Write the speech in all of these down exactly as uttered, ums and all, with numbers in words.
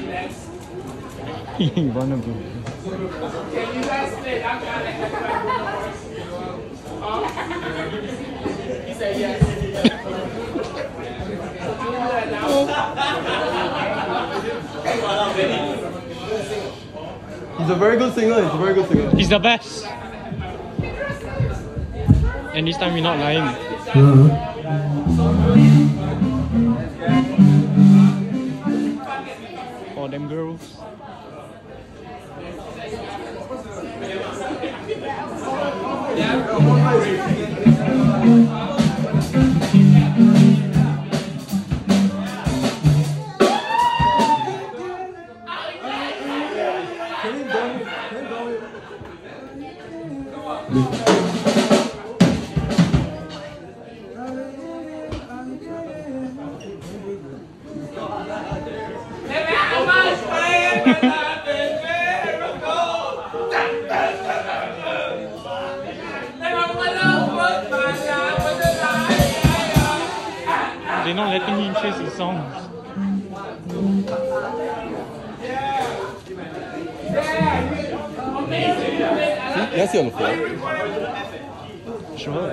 You wanna go? Can you guys split? I'm trying to catch back oh. He said yes. He's a very good singer. He's a very good singer. He's the best. And this time we're not lying. Uh-huh. For them girls. They're not letting him chase his songs. Yes, you're on the floor. Sure.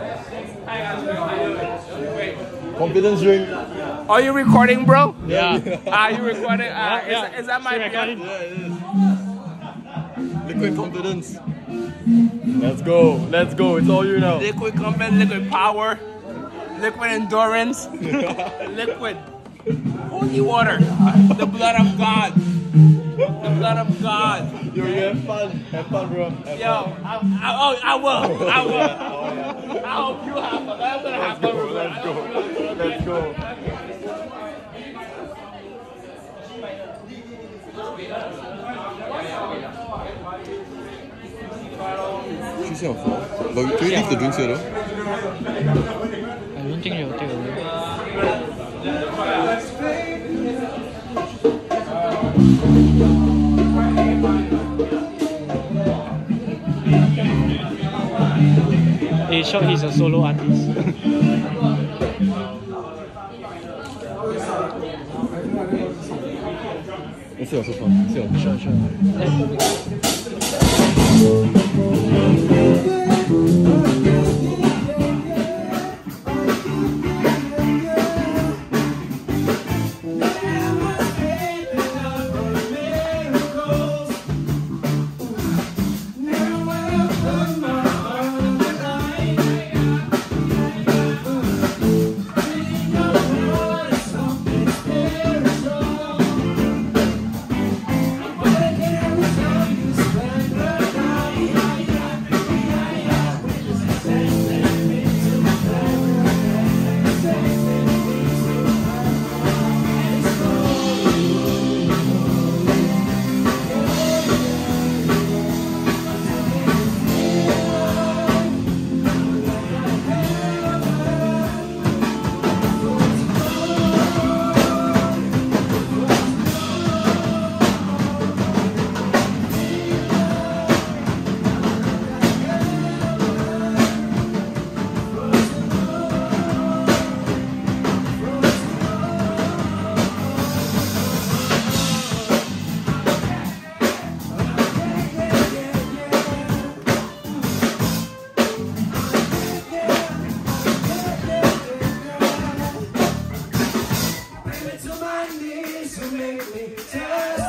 Confidence drink. Are you recording, bro? Yeah. Are you recording? Uh, Yeah, yeah. Is, is that my recording? Yeah, it is. Liquid confidence. Let's go. Let's go. It's all you now. Liquid confidence, liquid power, liquid endurance, liquid holy water, the blood of God, the blood of God. Yo, you have fun. Have fun, bro. Have Yo, fun. I, I, oh, I will. I will. Oh, yeah. I hope you have fun. I'm gonna have fun. Let's go. Let's go. She's on the floor. But can we leave the drinks here though? I don't think they'll take away. Hey, short, he's a solo artist. Let's see, also fun. Let's see, also Sure, sure. To my knees, you make me tell